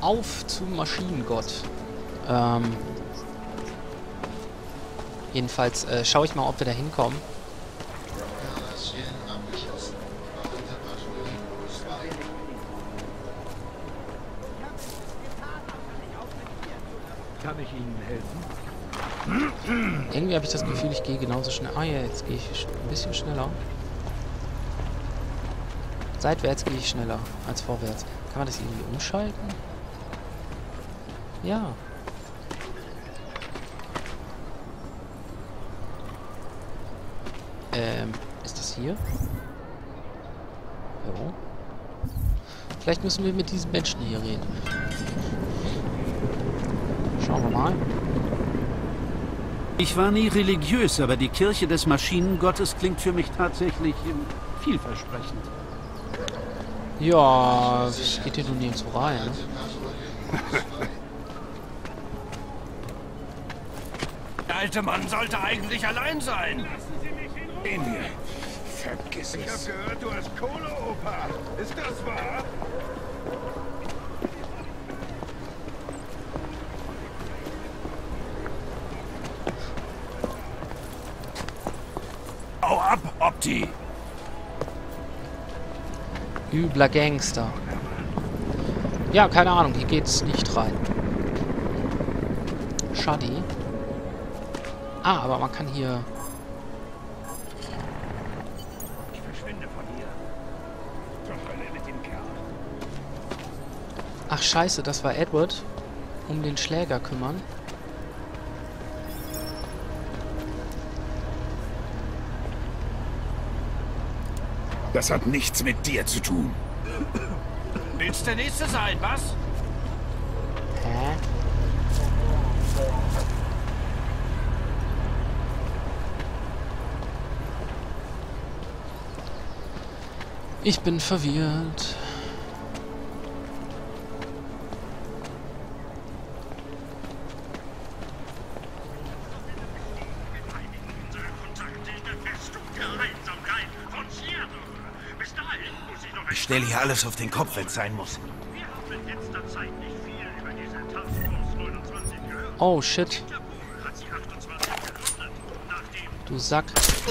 auf zum Maschinengott. Jedenfalls schaue ich mal, ob wir da hinkommen. Kann ich Ihnen helfen? Irgendwie habe ich das Gefühl, ich gehe genauso schnell. Ah ja, jetzt gehe ich ein bisschen schneller. Seitwärts gehe ich schneller als vorwärts. Kann man das irgendwie umschalten? Ja. Ist das hier? Jo. Vielleicht müssen wir mit diesen Menschen hier reden. Schauen wir mal. Ich war nie religiös, aber die Kirche des Maschinengottes klingt für mich tatsächlich vielversprechend. Ja, es geht hier nur nirgendwo rein, ne? Der alte Mann sollte eigentlich allein sein. Emil, vergiss es. Ich hab gehört, du hast Kohle, Opa. Ist das wahr? Hau ab, Opti. Übler Gangster. Ja, keine Ahnung, hier geht's nicht rein. Schade. Ah, aber man kann hier... Ich verschwinde von hier. Zur Hölle mit dem Kerl. Ach scheiße, das war Edward. Um den Schläger kümmern. Das hat nichts mit dir zu tun. Willst der Nächste sein, was? Hä? Ich bin verwirrt. Ich stelle hier alles auf den Kopf, wenn es sein muss. Oh shit. Du Sack.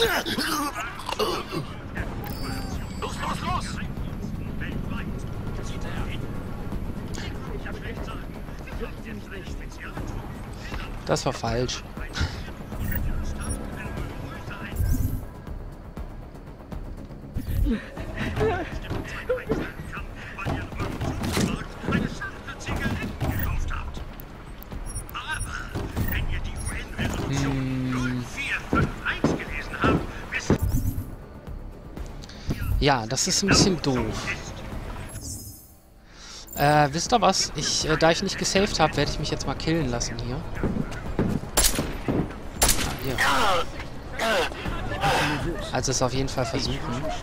Los, los, los! Das war falsch. Ja, das ist ein bisschen doof. Wisst ihr was? Da ich nicht gesaved habe, werde ich mich jetzt mal killen lassen hier. Ah, hier. Also es auf jeden Fall versuchen.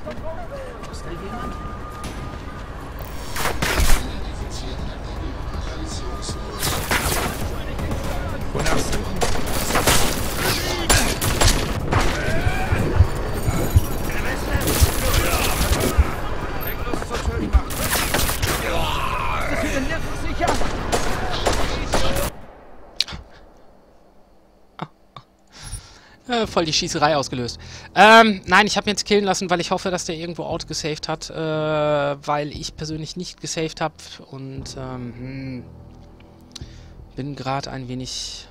Voll die Schießerei ausgelöst. Nein, ich habe ihn jetzt killen lassen, weil ich hoffe, dass der irgendwo outgesaved hat, weil ich persönlich nicht gesaved habe und bin gerade ein wenig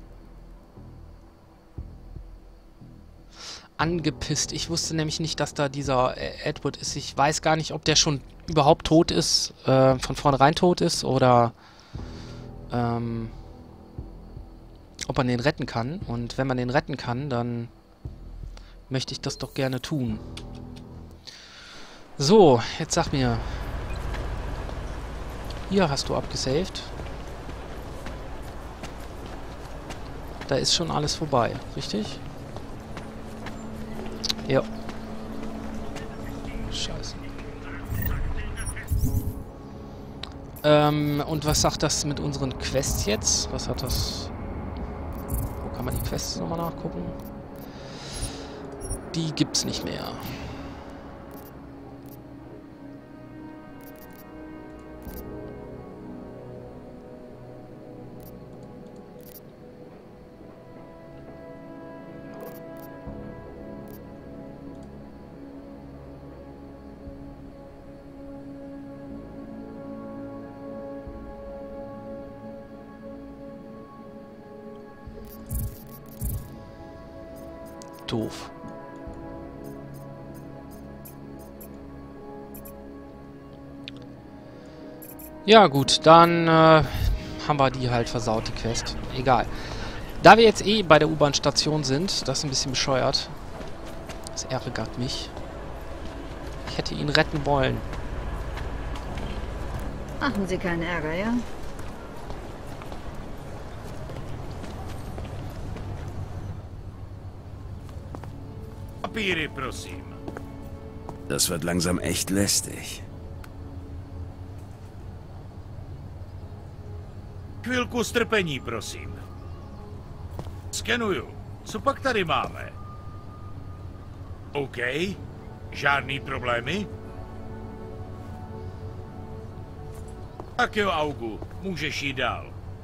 angepisst. Ich wusste nämlich nicht, dass da dieser Edward ist. Ich weiß gar nicht, ob der schon überhaupt tot ist, von vornherein tot ist oder ob man den retten kann. Und wenn man den retten kann, dann möchte ich das doch gerne tun. So, jetzt sag mir. Hier hast du abgesaved. Da ist schon alles vorbei, richtig? Ja. Scheiße. Und was sagt das mit unseren Quests jetzt? Was hat das... Kann man die Quests nochmal nachgucken? Die gibt's nicht mehr. doof. Ja gut, dann haben wir die halt versaut, die Quest. Egal. Da wir jetzt eh bei der U-Bahn-Station sind, das ist ein bisschen bescheuert. Das ärgert mich. Ich hätte ihn retten wollen. Machen Sie keinen Ärger, ja? Papíry, prosím. Das wird langsam echt lästig. Chvilku strpení, prosím. Skenuju. Co pak tady máme? OK. Žádný problémy? Tak jo, Augu. Můžeš jít dál.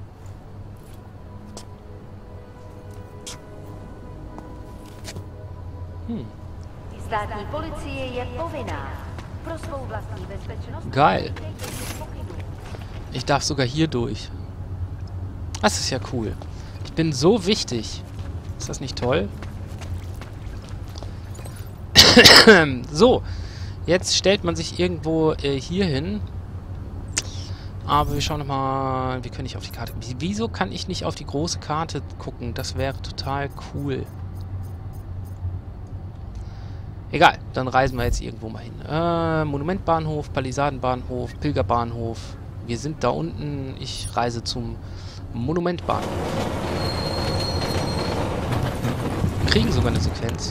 Státní policie je povinná pro svou vlastní bezpečnost. Geil. Ich darf sogar hier durch. Das ist ja cool. Ich bin so wichtig. Ist das nicht toll? So. Jetzt stellt man sich irgendwo hier hin. Aber wir schauen nochmal. Wir können nicht auf die Karte. Wieso kann ich nicht auf die große Karte gucken? Das wäre total cool. Egal, dann reisen wir jetzt irgendwo mal hin. Monumentbahnhof, Palisadenbahnhof, Pilgerbahnhof. Wir sind da unten. Ich reise zum Monumentbahnhof. Wir kriegen sogar eine Sequenz.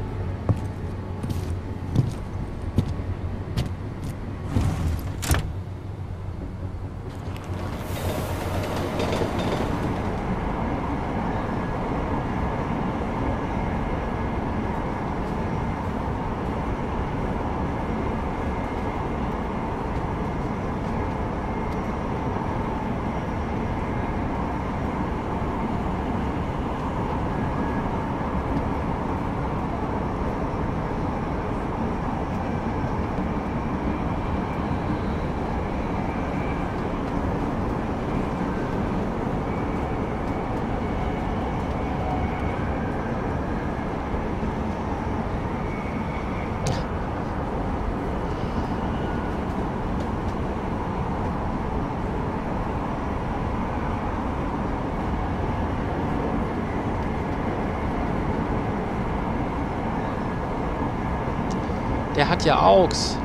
Der hat ja Augs.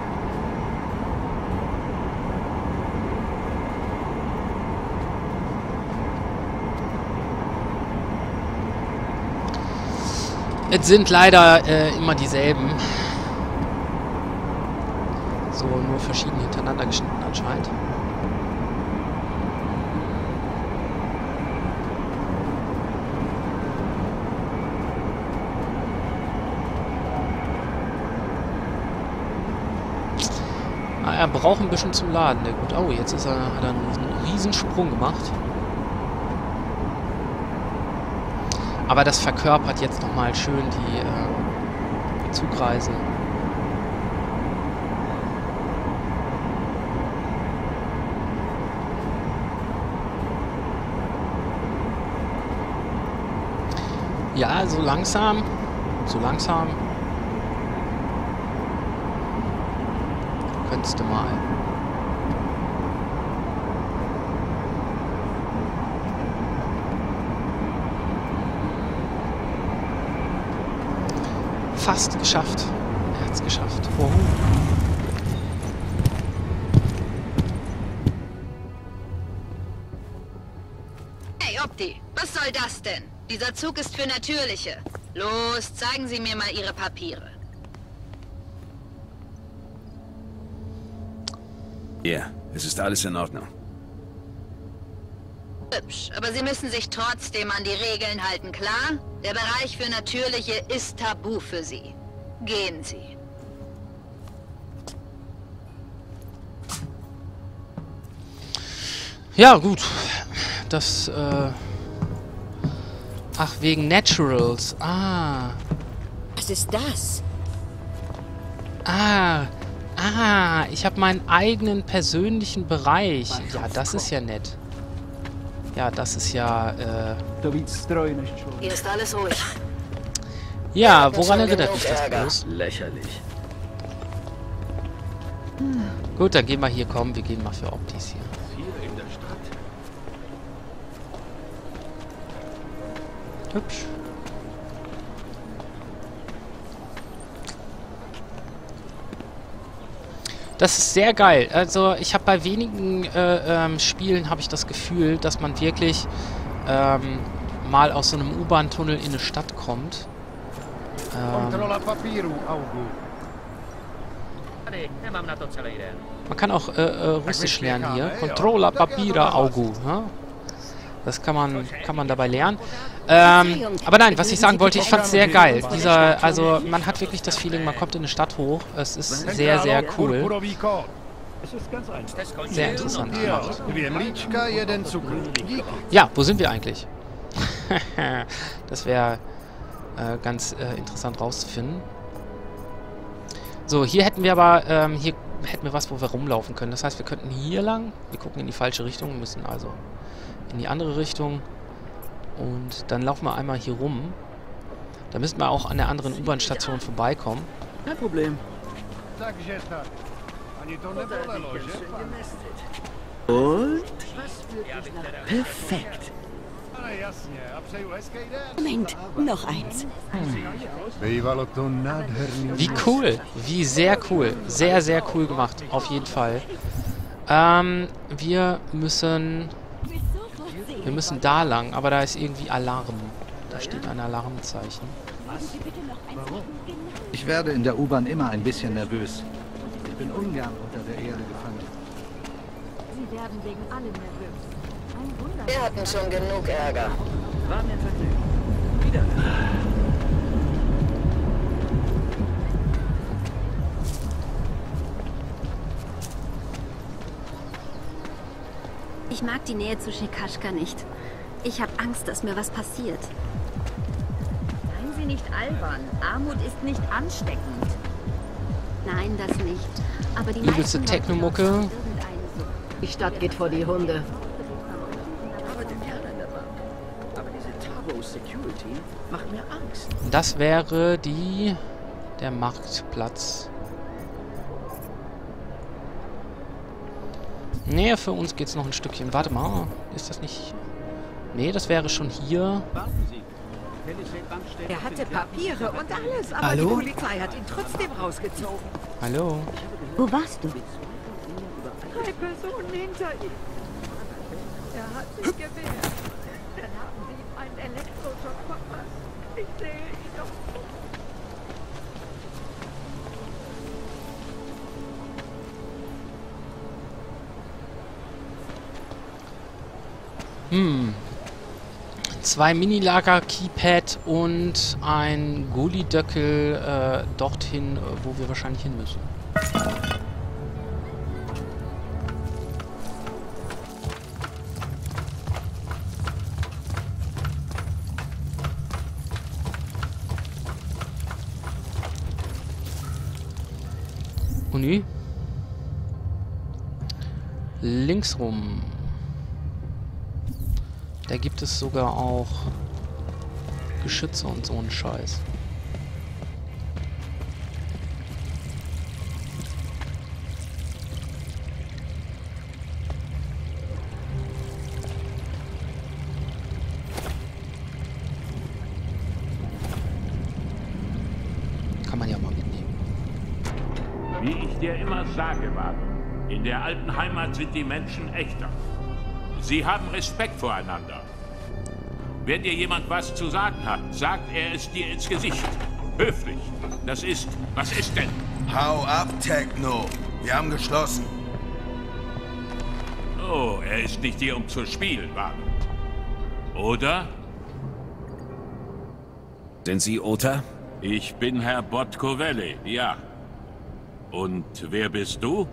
Es sind leider immer dieselben. So, nur verschieden hintereinander geschnitten anscheinend. Er braucht ein bisschen zum Laden, der gut. Oh, jetzt hat er einen Riesensprung gemacht. Aber das verkörpert jetzt nochmal schön die Zugreise. Ja, so langsam. So langsam. Könntest du mal. Fast geschafft. Er hat's geschafft. Oh. Hey, Opti, was soll das denn? Dieser Zug ist für Natürliche. Los, zeigen Sie mir mal Ihre Papiere. Ja, es ist alles in Ordnung. Hübsch, aber Sie müssen sich trotzdem an die Regeln halten, klar? Der Bereich für Natürliche ist tabu für Sie. Gehen Sie. Ja, gut. Das, Ach, wegen Naturals. Ah. Was ist das? Ich habe meinen eigenen persönlichen Bereich. Ja, das ist ja nett. Ja, das ist ja, Hier ist alles ruhig. Ja, woran erinnert mich das bloß? Lächerlich. Gut, dann gehen wir hier, komm, wir gehen mal für Optis hier. Hier in der Stadt. Hübsch. Das ist sehr geil. Also ich habe bei wenigen Spielen habe ich das Gefühl, dass man wirklich mal aus so einem U-Bahn-Tunnel in eine Stadt kommt. Man kann auch Russisch lernen hier. Controlla Papira Augu. Ja? Das kann man dabei lernen. Aber nein, was ich sagen wollte, ich fand es sehr geil. Also man hat wirklich das Feeling, man kommt in eine Stadt hoch. Es ist sehr, sehr cool. Sehr interessant gemacht. Ja, wo sind wir eigentlich? Das wäre ganz interessant rauszufinden. So, hier hätten wir aber, hier hätten wir was, wo wir rumlaufen können. Das heißt, wir könnten hier lang. Wir gucken in die falsche Richtung, müssen also in die andere Richtung. Und dann laufen wir einmal hier rum. Da müssten wir auch an der anderen U-Bahn-Station vorbeikommen. Kein Problem. Und? Perfekt. Moment, noch eins. Wie cool. Wie sehr cool. Sehr, sehr cool gemacht. Auf jeden Fall. Wir müssen da lang, aber da ist irgendwie Alarm. Da steht ein Alarmzeichen. Ich werde in der U-Bahn immer ein bisschen nervös. Ich bin ungern unter der Erde gefangen. Sie werden wegen allem nervös. Ein Wunder. Wir hatten schon genug Ärger. War mir ein Vergnügen. Wieder. Ich mag die Nähe zu Shikashka nicht. Ich habe Angst, dass mir was passiert. Seien Sie nicht albern. Armut ist nicht ansteckend. Nein, das nicht. Aber die Übelste meisten Technomucke. Leute haben irgendeine Sucht. Die Stadt geht vor die Hunde. Aber diese Tabo Security macht mir Angst. Das wäre der Marktplatz. Nee, für uns geht's noch ein Stückchen. Warte mal, ist das nicht... Nee, das wäre schon hier. Warten Sie. Er hatte Papiere und alles, aber Hallo? die Polizei hat ihn trotzdem rausgezogen. Hallo? Wo warst du? 3 Personen hinter ihm. Er hat sich gewehrt. Dann haben sie ihm einen Elektroschock verpasst. Ich sehe ihn noch. Zwei Minilager, Keypad und ein Gullidöckel dorthin, wo wir wahrscheinlich hin müssen. Uni. Links rum. Da gibt es sogar auch Geschütze und so einen Scheiß. Kann man ja mal mitnehmen. Wie ich dir immer sage, Wagen, in der alten Heimat sind die Menschen echter. Sie haben Respekt voreinander. Wenn dir jemand was zu sagen hat, sagt er es dir ins Gesicht. Höflich. Das ist... Was ist denn? Hau ab, Techno. Wir haben geschlossen. Oh, er ist nicht hier, um zu spielen, Wagen. Oder? Sind Sie Ota? Ich bin Herr Botkovelle, ja. Und wer bist du?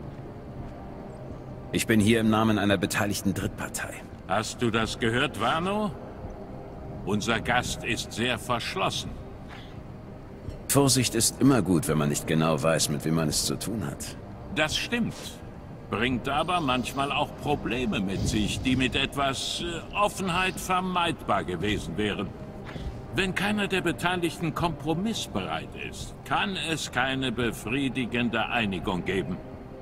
Ich bin hier im Namen einer beteiligten Drittpartei. Hast du das gehört, Warno? Unser Gast ist sehr verschlossen. Vorsicht ist immer gut, wenn man nicht genau weiß, mit wem man es zu tun hat. Das stimmt. Bringt aber manchmal auch Probleme mit sich, die mit etwas Offenheit vermeidbar gewesen wären. Wenn keiner der Beteiligten kompromissbereit ist, kann es keine befriedigende Einigung geben.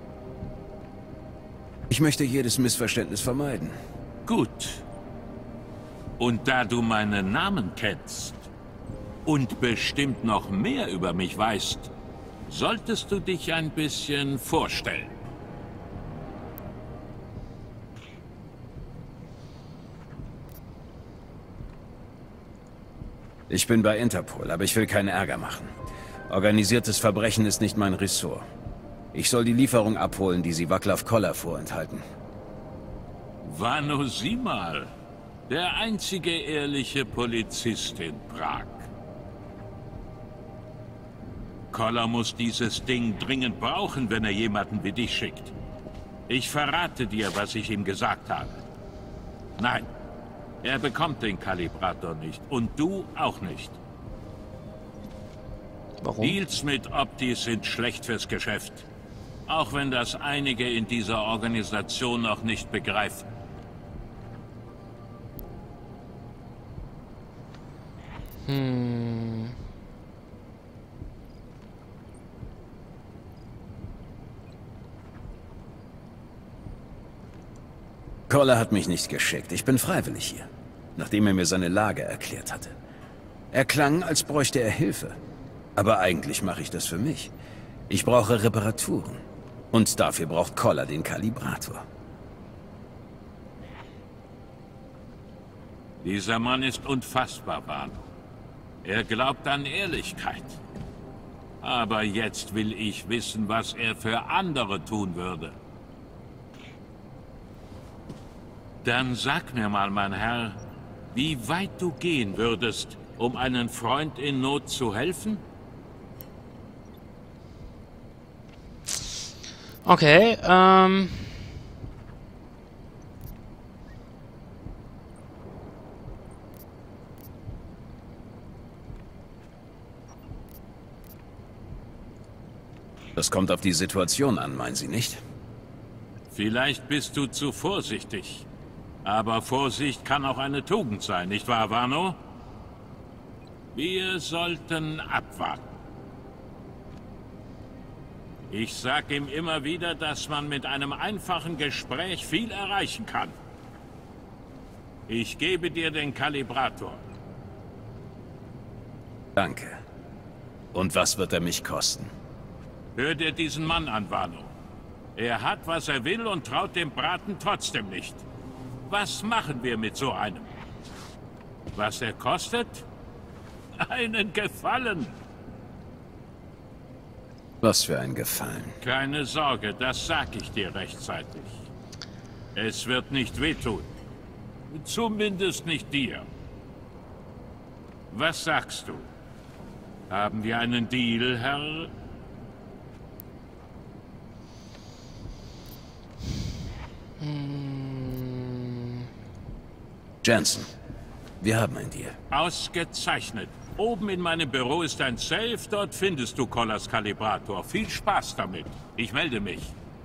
Ich möchte jedes Missverständnis vermeiden. Gut. Und da du meinen Namen kennst und bestimmt noch mehr über mich weißt, solltest du dich ein bisschen vorstellen. Ich bin bei Interpol, aber ich will keinen Ärger machen. Organisiertes Verbrechen ist nicht mein Ressort. Ich soll die Lieferung abholen, die sie Václav Koller vorenthalten. Vano, sieh mal. Der einzige ehrliche Polizist in Prag. Koller muss dieses Ding dringend brauchen, wenn er jemanden wie dich schickt. Ich verrate dir, was ich ihm gesagt habe. Nein, er bekommt den Kalibrator nicht. Und du auch nicht. Warum? Deals mit Opti sind schlecht fürs Geschäft. Auch wenn das einige in dieser Organisation noch nicht begreifen. Koller hat mich nicht geschickt. Ich bin freiwillig hier, nachdem er mir seine Lage erklärt hatte. Er klang, als bräuchte er Hilfe. Aber eigentlich mache ich das für mich. Ich brauche Reparaturen. Und dafür braucht Koller den Kalibrator. Dieser Mann ist unfassbar, Vano. Er glaubt an Ehrlichkeit. Aber jetzt will ich wissen, was er für andere tun würde. Dann sag mir mal, mein Herr, wie weit du gehen würdest, um einen Freund in Not zu helfen? Okay, Das kommt auf die Situation an, meinen Sie nicht? Vielleicht bist du zu vorsichtig. Aber Vorsicht kann auch eine Tugend sein, nicht wahr, Vano? Wir sollten abwarten. Ich sag ihm immer wieder, dass man mit einem einfachen Gespräch viel erreichen kann. Ich gebe dir den Kalibrator. Danke. Und was wird er mich kosten? Hör dir diesen Mann an, Vano. Er hat, was er will und traut dem Braten trotzdem nicht. Was machen wir mit so einem? Was er kostet? Einen Gefallen. Was für ein Gefallen. Keine Sorge, das sag ich dir rechtzeitig. Es wird nicht wehtun. Zumindest nicht dir. Was sagst du? Haben wir einen Deal, Herr? Jensen, wir haben einen Deal. Ausgezeichnet. Oben in meinem Büro ist ein Safe, dort findest du Kollers Kalibrator. Viel Spaß damit. Ich melde mich.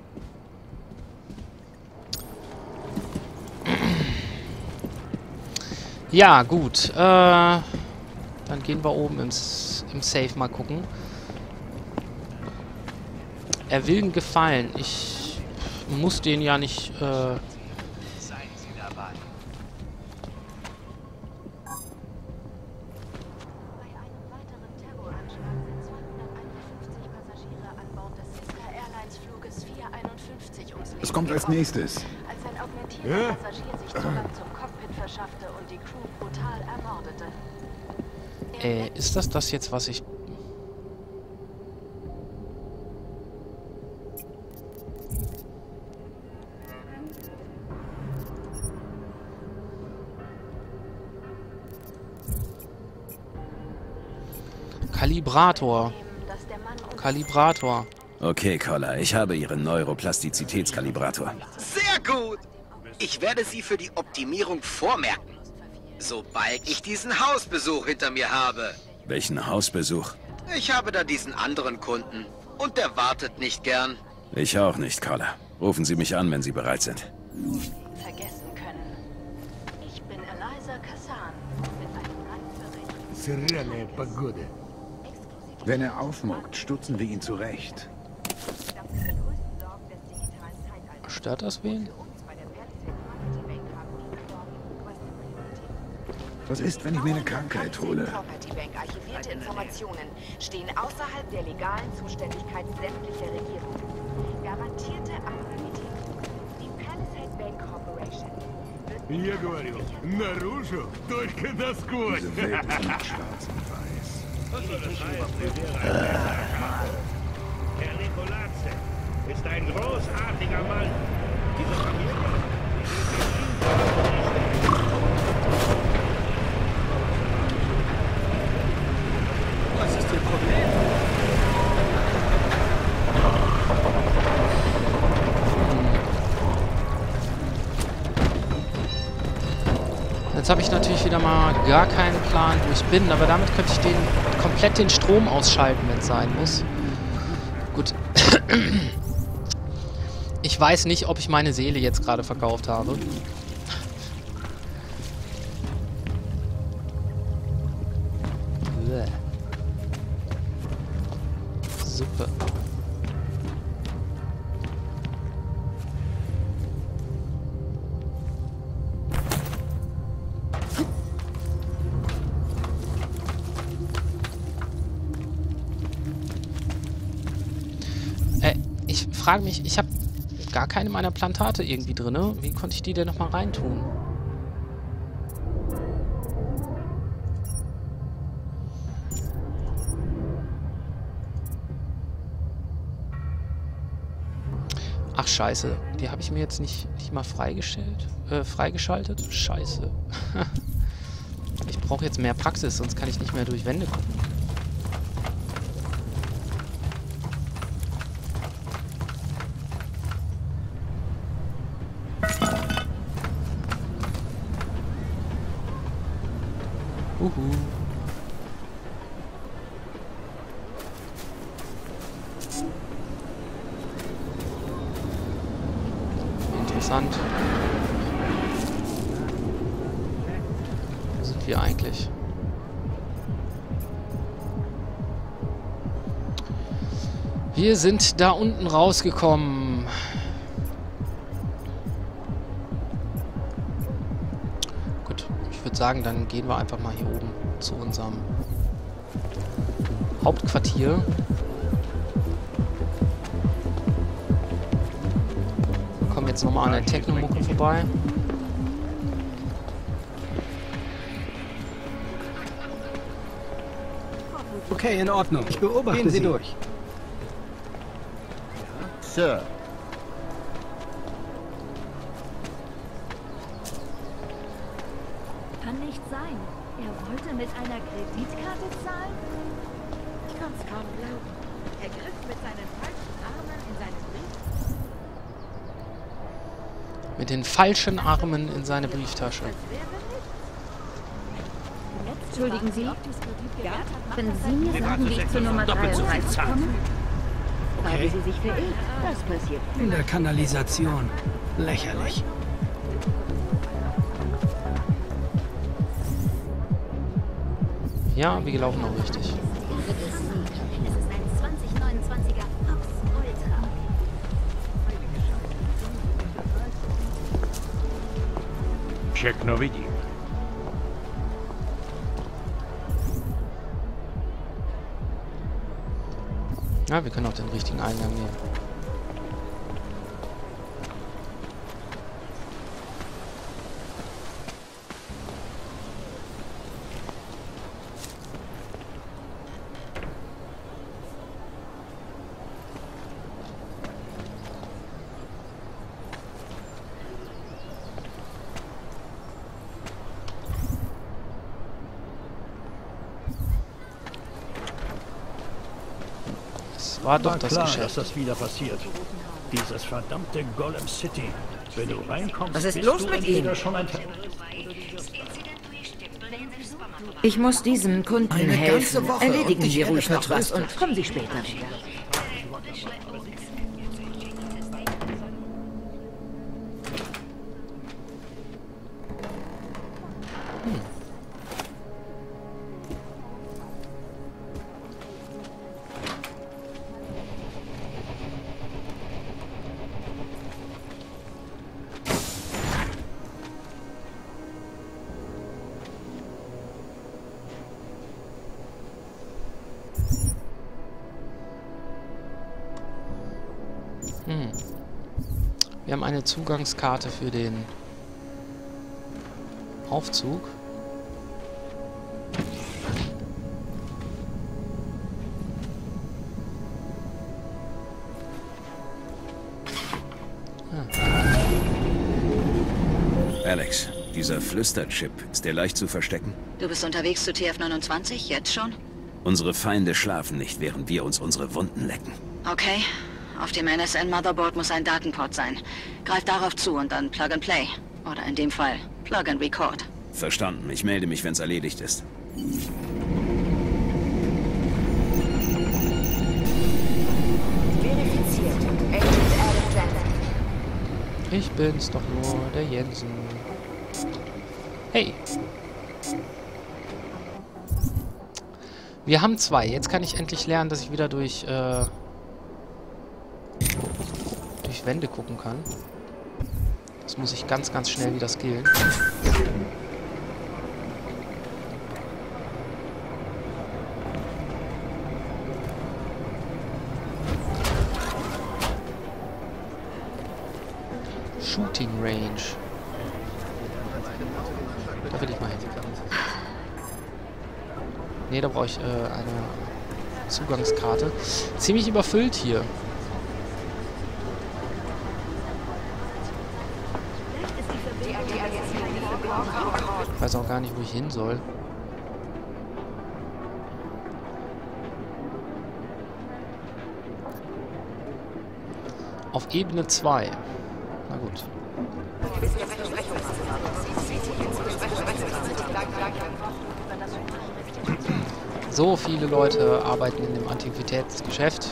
ja, gut. Dann gehen wir oben im Safe mal gucken. Er will einen Gefallen. Ich muss den ja nicht... Seien Sie dabei. Bei einem weiteren Terroranschlag sind 251 Passagiere an Bord des Sister Airlines Fluges 451 ums Leben. Was kommt als nächstes? Als ein augmentierter Passagier sich Zugang zum Cockpit verschaffte und die Crew brutal ermordete. ist das jetzt, was ich... Kalibrator. Kalibrator. Okay, Koller, ich habe Ihren Neuroplastizitätskalibrator. Sehr gut! Ich werde Sie für die Optimierung vormerken, sobald ich diesen Hausbesuch hinter mir habe. Welchen Hausbesuch? Ich habe da diesen anderen Kunden und der wartet nicht gern. Ich auch nicht, Koller. Rufen Sie mich an, wenn Sie bereit sind. Vergessen können. Ich bin Eliza Kassan mit einem Landbericht. Wenn er aufmuckt, stutzen wir ihn zurecht. Stört das wen? Was ist, wenn ich mir eine Krankheit hole? Archivierte Informationen stehen außerhalb der legalen Zuständigkeit sämtlicher Regierungen. Garantierte Anonymität. Die Palisade Bank Corporation wird... Я говорю, наружу, только насквозь. Diese Welt liebt schwarz und weiß. Was soll das heißen? Herr Nicolazzi ist ein großartiger Mann. Diese Familie... Was ist Ihr Problem? Jetzt habe ich natürlich wieder mal gar keinen Plan, wo ich bin, aber damit könnte ich komplett den Strom ausschalten, wenn es sein muss. Gut. Ich weiß nicht, ob ich meine Seele jetzt gerade verkauft habe. Suppe. Ich frage mich, ich habe gar keine meiner Plantate irgendwie drin. Wie konnte ich die denn nochmal reintun? Ach scheiße, die habe ich mir jetzt nicht mal freigeschaltet. Scheiße. Ich brauche jetzt mehr Praxis, sonst kann ich nicht mehr durch Wände gucken. Interessant. Wo sind wir eigentlich? Wir sind da unten rausgekommen. Gut, ich würde sagen, dann gehen wir einfach mal hier oben zu unserem Hauptquartier. Jetzt nochmal an der Techno-Mucke vorbei. Okay, in Ordnung. Ich beobachte Sie. Gehen Sie durch. Sir. Kann nicht sein. Er wollte mit einer Kreditkarte zahlen? Ich kann es kaum glauben. Er griff mit seinen falschen Armen in seine Brieftasche. Mit den falschen Armen in seine Brieftasche. Entschuldigen Sie, können Sie mir sagen, wie ich zur Nummer 33 komme? Haben Sie sich verirrt? Das passiert. In der Kanalisation. Lächerlich. Ja, wir laufen auch richtig. Es ist ein 2029er Fox Ultra. Všechno vidím. Ja, wir können auch den richtigen Eingang nehmen. War doch das klar, Geschäft. dass das wieder passiert. Dieses verdammte Golem City. Wenn du reinkommst, Was ist bist los du mit entweder Ihnen? schon ein... Ich muss diesem Kunden Eine helfen. ganze Woche Erledigen und ich Sie werde ruhig noch was vertröstet. und kommen Sie später wieder. Wir haben eine Zugangskarte für den Aufzug. Alex, dieser Flüsterchip, ist der leicht zu verstecken? Du bist unterwegs zu TF-29? Jetzt schon? Unsere Feinde schlafen nicht, während wir uns unsere Wunden lecken. Okay. Auf dem NSN-Motherboard muss ein Datenport sein. Greif darauf zu und dann Plug and Play. Oder in dem Fall Plug and Record. Verstanden. Ich melde mich, wenn es erledigt ist. Verifiziert. Agent Adam Jensen. Ich bin's doch nur, der Jensen. Hey. Wir haben 2. Jetzt kann ich endlich lernen, dass ich wieder durch Wände gucken kann. Das muss ich ganz, ganz schnell wieder skillen. Shooting Range. Da will ich mal hin. Ne, da brauche ich eine Zugangskarte. Ziemlich überfüllt hier. Ich weiß auch gar nicht, wo ich hin soll. Auf Ebene 2. Na gut. So viele Leute arbeiten in dem Antiquitätsgeschäft.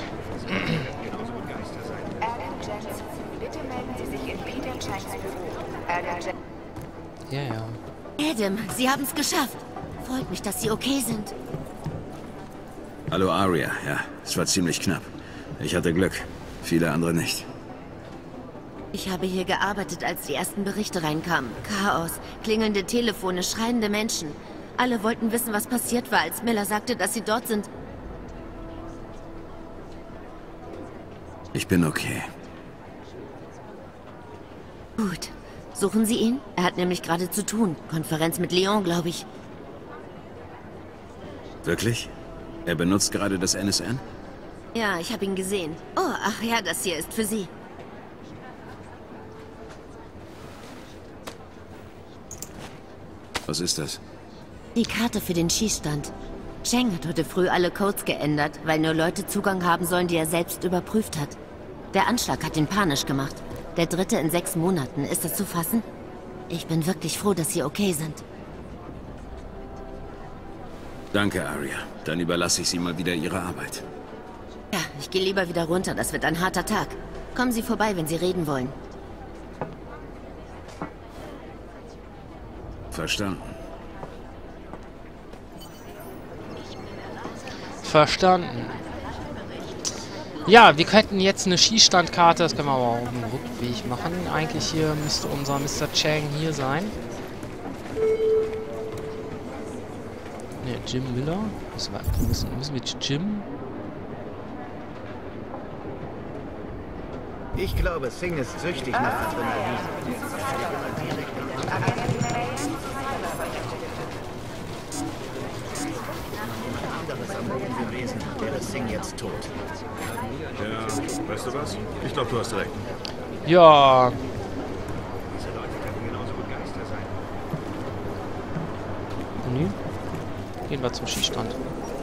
Bitte melden Sie sich in Peter Changs Büro. Ja, ja. Adam, Sie haben es geschafft. Freut mich, dass Sie okay sind. Hallo Aria, ja, es war ziemlich knapp. Ich hatte Glück, viele andere nicht. Ich habe hier gearbeitet, als die ersten Berichte reinkamen. Chaos, klingelnde Telefone, schreiende Menschen. Alle wollten wissen, was passiert war, als Miller sagte, dass Sie dort sind. Ich bin okay. Gut. Suchen Sie ihn? Er hat nämlich gerade zu tun. Konferenz mit Leon, glaube ich. Wirklich? Er benutzt gerade das NSN? Ja, ich habe ihn gesehen. Oh, ach ja, das hier ist für Sie. Was ist das? Die Karte für den Schießstand. Cheng hat heute früh alle Codes geändert, weil nur Leute Zugang haben sollen, die er selbst überprüft hat. Der Anschlag hat ihn panisch gemacht. Der 3. in 6 Monaten. Ist das zu fassen? Ich bin wirklich froh, dass Sie okay sind. Danke, Aria. Dann überlasse ich Sie mal wieder Ihrer Arbeit. Ja, ich gehe lieber wieder runter. Das wird ein harter Tag. Kommen Sie vorbei, wenn Sie reden wollen. Verstanden. Verstanden. Ja, wir könnten jetzt eine Schießstandkarte, das können wir aber auch auf dem Rückweg machen. Eigentlich hier müsste unser Mr. Chang hier sein. Ne, Jim Miller. Müssen wir Jim? Ich glaube, Singh ist süchtig nach Adrenalin. Anderes am Boden gewesen, wäre Singh jetzt tot. Ja, weißt du was? Ich glaube, du hast recht. Ja. Diese Leute könnten genauso gut Geister sein. Nö. Gehen wir zum Schießstand.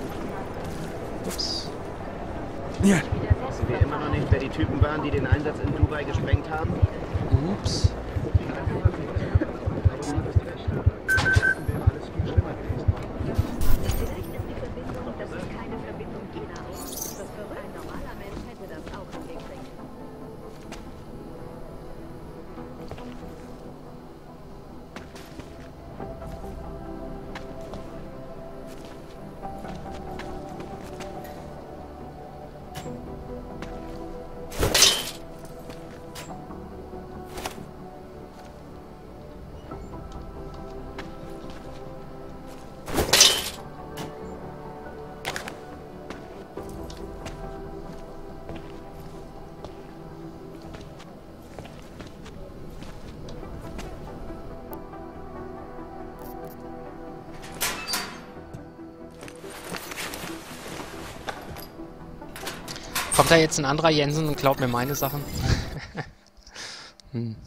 Ups. Ja. Wissen wir immer noch nicht, wer die Typen waren, die den Einsatz in Dubai gesprengt haben? Ups. Kommt da jetzt ein anderer Jensen und klaut mir meine Sachen? Hm.